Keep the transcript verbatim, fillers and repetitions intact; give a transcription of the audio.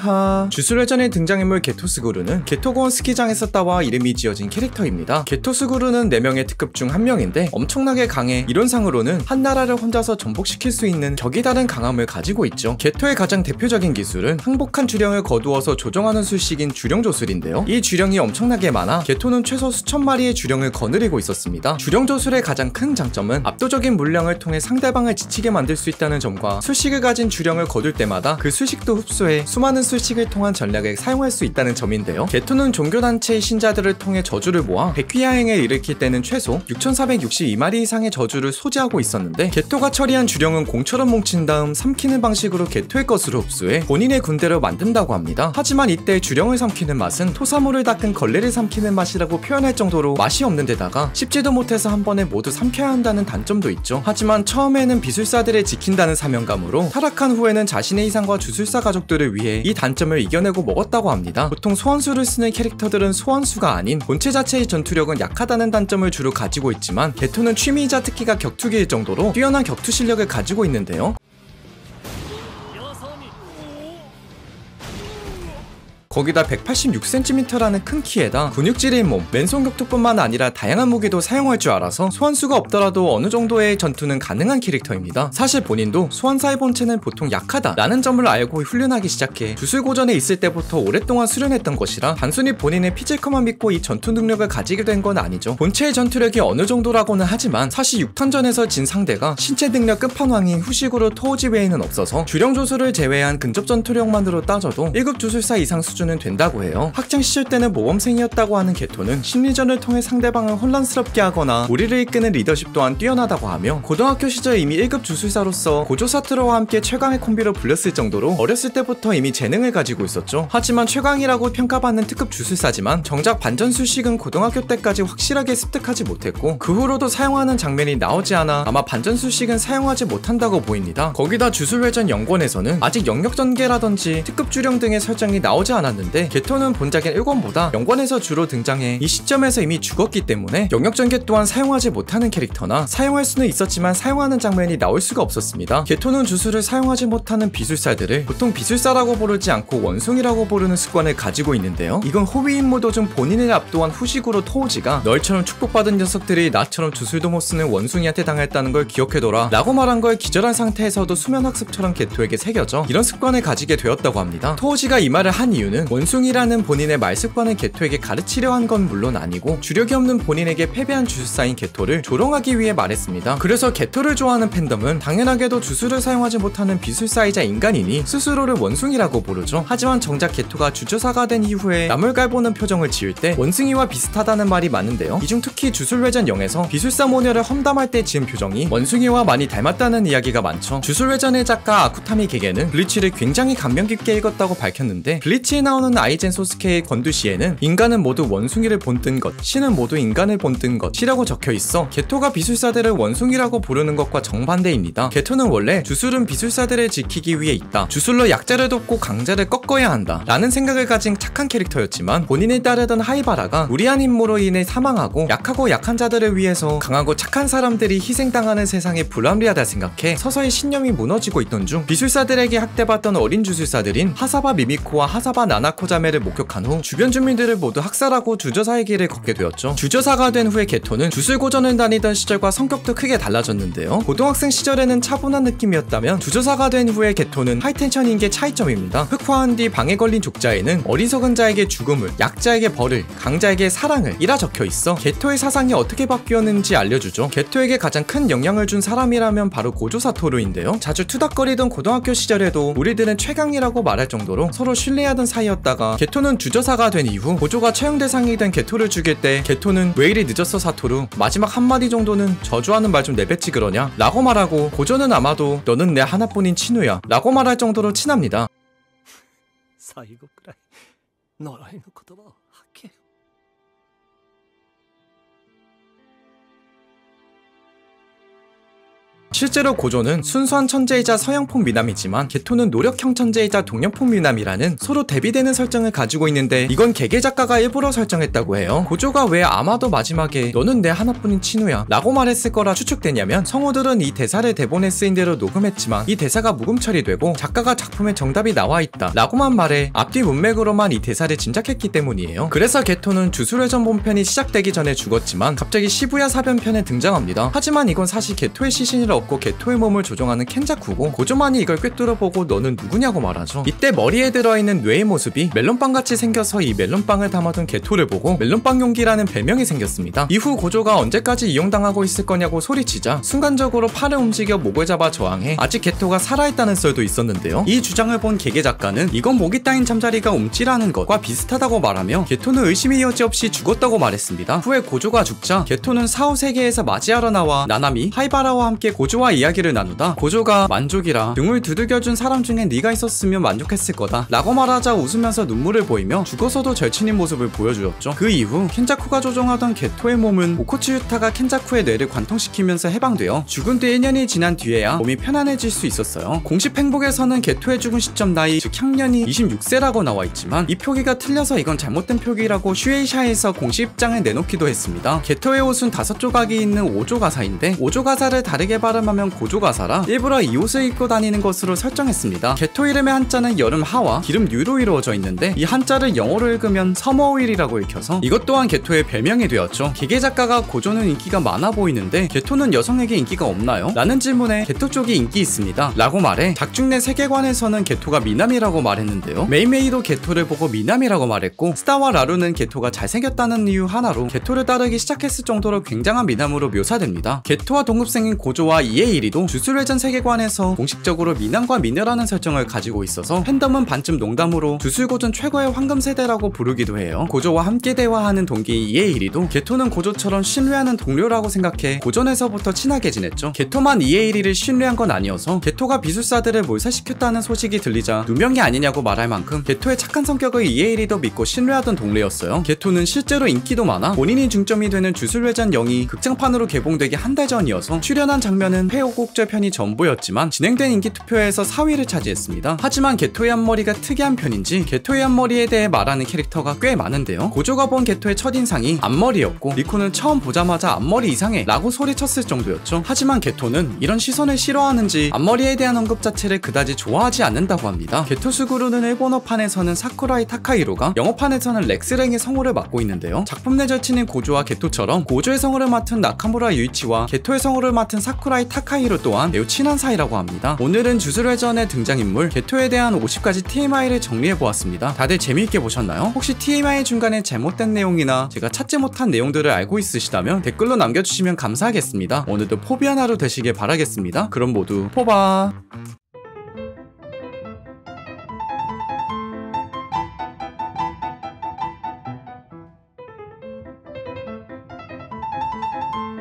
하하. 주술회전의 등장인물 게토스구루는 게토고원 스키장에서 따와 이름이 지어진 캐릭터입니다. 게토스구루는 네 명의 특급 중 한 명인데 엄청나게 강해 이론상으로는 한 나라를 혼자서 전복시킬 수 있는 격이 다른 강함을 가지고 있죠. 게토의 가장 대표적인 기술은 항복한 주령을 거두어서 조정하는 술식인 주령조술인데요. 이 주령이 엄청나게 많아 게토는 최소 수천 마리의 주령을 거느리고 있었습니다. 주령조술의 가장 큰 장점은 압도적인 물량을 통해 상대방을 지치게 만들 수 있다는 점과 술식을 가진 주령을 거둘 때마다 그 술식도 흡수해 수많은 술식을 통한 전략을 사용할 수 있다는 점인데요. 게토는 종교단체의 신자들을 통해 저주를 모아 백휘야행을 일으킬 때는 최소 육천사백육십이 마리 이상의 저주를 소지하고 있었는데 게토가 처리한 주령은 공처럼 뭉친 다음 삼키는 방식으로 게토의 것으로 흡수해 본인의 군대로 만든다고 합니다. 하지만 이때 주령을 삼키는 맛은 토사물을 닦은 걸레를 삼키는 맛이라고 표현할 정도로 맛이 없는 데다가 씹지도 못해서 한 번에 모두 삼켜야 한다는 단점도 있죠. 하지만 처음에는 비술사들을 지킨다는 사명감으로 타락한 후에는 자신의 이상과 주술사 가족들을 위해 이 단점을 이겨내고 먹었다고 합니다. 보통 소환수를 쓰는 캐릭터들은 소환수가 아닌 본체 자체의 전투력은 약하다는 단점을 주로 가지고 있지만 게토는 취미이자 특기가 격투기일 정도로 뛰어난 격투 실력을 가지고 있는데요. 거기다 백팔십육 센티미터라는 큰 키에다 근육질인 몸, 맨손 격투뿐만 아니라 다양한 무기도 사용할 줄 알아서 소환수가 없더라도 어느 정도의 전투는 가능한 캐릭터입니다. 사실 본인도 소환사의 본체는 보통 약하다 라는 점을 알고 훈련하기 시작해 주술고전에 있을 때부터 오랫동안 수련했던 것이라 단순히 본인의 피지컬만 믿고 이 전투 능력을 가지게 된 건 아니죠. 본체의 전투력이 어느 정도라고는 하지만 사실 육 탄전에서 진 상대가 신체 능력 끝판왕인 후식으로 토우지 외에는 없어서 주령 조술을 제외한 근접 전투력만으로 따져도 일 급 주술사 이상 수준 는 된다고 해요. 학창시절 때는 모범생이었다고 하는 게토는 심리전을 통해 상대방을 혼란스럽게 하거나 우리를 이끄는 리더십 또한 뛰어나다고 하며 고등학교 시절 이미 일 급 주술사로서 고조 사토루와 함께 최강의 콤비로 불렸을 정도로 어렸을 때부터 이미 재능을 가지고 있었죠. 하지만 최강이라고 평가받는 특급 주술사지만 정작 반전술식은 고등학교 때까지 확실하게 습득하지 못했고 그 후로도 사용하는 장면이 나오지 않아 아마 반전술식은 사용하지 못한다고 보입니다. 거기다 주술회전 연권에서는 아직 영역 전개라든지 특급 주령 등의 설정이 나오지 않았는데 는데 게토는 본작인 일 권보다 영권에서 주로 등장해 이 시점에서 이미 죽었기 때문에 영역 전개 또한 사용하지 못하는 캐릭터나 사용할 수는 있었지만 사용하는 장면이 나올 수가 없었습니다. 게토는 주술을 사용하지 못하는 비술사들을 보통 비술사라고 부르지 않고 원숭이라고 부르는 습관을 가지고 있는데요. 이건 호위 임무 도중 본인을 압도한 후식으로 토우지가 너희처럼 축복받은 녀석들이 나처럼 주술도 못 쓰는 원숭이한테 당했다는 걸 기억해둬라 라고 말한 걸 기절한 상태에서도 수면학습처럼 게토에게 새겨져 이런 습관을 가지게 되었다고 합니다. 토우지가 이 말을 한 이유는 원숭이라는 본인의 말습관을 게토에게 가르치려 한 건 물론 아니고 주력이 없는 본인에게 패배한 주술사인 게토를 조롱하기 위해 말했습니다. 그래서 게토를 좋아하는 팬덤은 당연하게도 주술을 사용하지 못하는 비술사이자 인간이니 스스로를 원숭이라고 부르죠. 하지만 정작 게토가 주저사가 된 이후에 남을 갈보는 표정을 지을 때 원숭이와 비슷하다는 말이 많은데요. 이 중 특히 주술회전 영에서 비술사 모녀를 험담할 때 지은 표정이 원숭이와 많이 닮았다는 이야기가 많죠. 주술회전의 작가 아쿠타미 게게는 블리치를 굉장히 감명 깊게 읽었다고 밝혔는데 블리치에 나오는 아이젠 소스케의 건두시에는 인간은 모두 원숭이를 본뜬 것, 신은 모두 인간을 본뜬 것이라고 적혀있어 게토가 비술사들을 원숭이라고 부르는 것과 정반대입니다. 게토는 원래 주술은 비술사들을 지키기 위해 있다, 주술로 약자를 돕고 강자를 꺾어야 한다 라는 생각을 가진 착한 캐릭터였지만 본인을 따르던 하이바라가 무리한 임무로 인해 사망하고 약하고 약한 자들을 위해서 강하고 착한 사람들이 희생당하는 세상이 불합리하다 생각해 서서히 신념이 무너지고 있던 중 비술사들에게 학대받던 어린 주술사들인 하사바 미미코와 하사바 나나코 자매를 목격한 후 주변 주민들을 모두 학살하고 주저사의 길을 걷게 되었죠. 주저사가 된 후에 게토는 주술고전을 다니던 시절과 성격도 크게 달라졌는데요. 고등학생 시절에는 차분한 느낌이었다면 주저사가 된 후에 게토는 하이텐션인 게 차이점입니다. 흑화한 뒤 방에 걸린 족자에는 어리석은 자에게 죽음을, 약자에게 벌을, 강자에게 사랑을 이라 적혀있어 게토의 사상이 어떻게 바뀌었는지 알려주죠. 게토에게 가장 큰 영향을 준 사람이라면 바로 고조 사토루인데요. 자주 투닥거리던 고등학교 시절에도 우리들은 최강이라고 말할 정도로 서로 신뢰하던 사이였다가 게토는 주저사가 된 이후 고조가 처형 대상이 된 게토를 죽일 때 게토는 왜 이리 늦었어 사토루, 마지막 한마디 정도는 저주하는 말 좀 내뱉지 그러냐 라고 말하고 고조는 아마도 너는 내 하나뿐인 친우야 라고 말할 정도로 친합니다. 실제로 고조는 순수한 천재이자 서양풍 미남이지만 게토는 노력형 천재이자 동양풍 미남이라는 서로 대비되는 설정을 가지고 있는데 이건 개개 작가가 일부러 설정했다고 해요. 고조가 왜 아마도 마지막에 너는 내 하나뿐인 친우야 라고 말했을 거라 추측되냐면 성우들은 이 대사를 대본에 쓰인 대로 녹음했지만 이 대사가 묵음 처리되고 작가가 작품에 정답이 나와있다 라고만 말해 앞뒤 문맥으로만 이 대사를 짐작했기 때문이에요. 그래서 게토는 주술회전 본편이 시작되기 전에 죽었지만 갑자기 시부야 사변편에 등장합니다. 하지만 이건 사실 게토의 시신을 얻고 게토의 몸을 조종하는 켄자쿠고 고조만이 이걸 꿰뚫어보고 너는 누구냐고 말하죠. 이때 머리에 들어있는 뇌의 모습이 멜론빵같이 생겨서 이 멜론빵을 담아둔 게토를 보고 멜론빵 용기라는 별명이 생겼습니다. 이후 고조가 언제까지 이용당하고 있을 거냐고 소리치자 순간적으로 팔을 움직여 목을 잡아 저항해 아직 게토가 살아있다는 썰도 있었는데요. 이 주장을 본 개개 작가는 이건 모기 따인 잠자리가 움찔하는 것과 비슷하다고 말하며 게토는 의심의 여지 없이 죽었다고 말했습니다. 후에 고조가 죽자 게토는 사후 세계에서 맞이하러 나와 나나미, 하이바라와 함께 고조와 이야기를 나누다 고조가 만족이라 등을 두들겨준 사람 중에 네가 있었으면 만족했을 거다 라고 말하자 웃으면서 눈물을 보이며 죽어서도 절친인 모습을 보여주었죠. 그 이후 켄자쿠가 조종하던 게토의 몸은 오코츠 유타가 켄자쿠의 뇌를 관통시키면서 해방되어 죽은 뒤 일 년이 지난 뒤에야 몸이 편안해질 수 있었어요. 공식 팽복에서는 게토의 죽은 시점 나이 즉 향년이 이십육 세라고 나와있지만 이 표기가 틀려서 이건 잘못된 표기라고 슈에이샤에서 공식 입장을 내놓기도 했습니다. 게토의 옷은 다섯 조각이 있는 오조 가사인데 오조 가사를 다르게 발음하면 고조 가사라 일부러 이 옷을 입고 다니는 것으로 설정했습니다. 게토 이름의 한자는 여름 하와 기름 유로 이루어져 있는데 이 한자를 영어로 읽으면 서머오일이라고 읽혀서 이것 또한 게토의 별명이 되었죠. 기계 작가가 고조는 인기가 많아 보이는데 게토는 여성에게 인기가 없나요? 라는 질문에 게토 쪽이 인기 있습니다 라고 말해 작중 내 세계관에서는 게토가 미남이라고 말했는데요. 메이메이도 게토를 보고 미남이라고 말했고 스타와 라루는 게토가 잘생겼다는 이유 하나로 게토를 따르기 시작했을 정도로 굉장한 미남으로 묘사됩니다. 게토와 동급생인 고조와 이에이리도 주술회전 세계관에서 공식적으로 미남과 미녀라는 설정을 가지고 있어서 팬덤은 반쯤 농담으로 주술고전 최고의 황금세대라고 부르기도 해요. 고조와 함께 대화하는 동기 이에이리도 게토는 고조처럼 신뢰하는 동료라고 생각해 고전에서부터 친하게 지냈죠. 게토만 이에이리를 신뢰한 건 아니어서 게토가 비술사들을 몰살시켰다는 소식이 들리자 누명이 아니냐고 말할 만큼 게토의 착한 성격을 이에이리도 믿고 신뢰하던 동료였어요. 게토는 실제로 인기도 많아 본인이 중점이 되는 주술회전 영이 극장판으로 개봉되기 한 달 전이어서 출연한 장면은 회오곡절 편이 전부였지만 진행된 인기 투표에서 사 위를 차지했습니다. 하지만 게토의 앞머리가 특이한 편인지 게토의 앞머리에 대해 말하는 캐릭터가 꽤 많은데요. 고조가 본 게토의 첫인상이 앞머리였고 리코는 처음 보자마자 앞머리 이상해 라고 소리쳤을 정도였죠. 하지만 게토는 이런 시선을 싫어하는지 앞머리에 대한 언급 자체를 그다지 좋아하지 않는다고 합니다. 게토 스구루는 일본어판에서는 사쿠라이 타카히로가 영어판에서는 렉스랭의 성우를 맡고 있는데요. 작품 내 절친인 고조와 게토처럼 고조의 성우를 맡은 나카무라 유이치와 게토의 성우를 맡은 사쿠라이 타카히로 또한 매우 친한 사이라고 합니다. 오늘은 주술회전의 등장인물 게토에 대한 오십 가지 티엠아이를 정리해보았습니다. 다들 재미있게 보셨나요? 혹시 티엠아이 중간에 잘못된 내용이나 제가 찾지 못한 내용들을 알고 있으시다면 댓글로 남겨주시면 감사하겠습니다. 오늘도 포비한 하루 되시길 바라겠습니다. 그럼 모두 포바.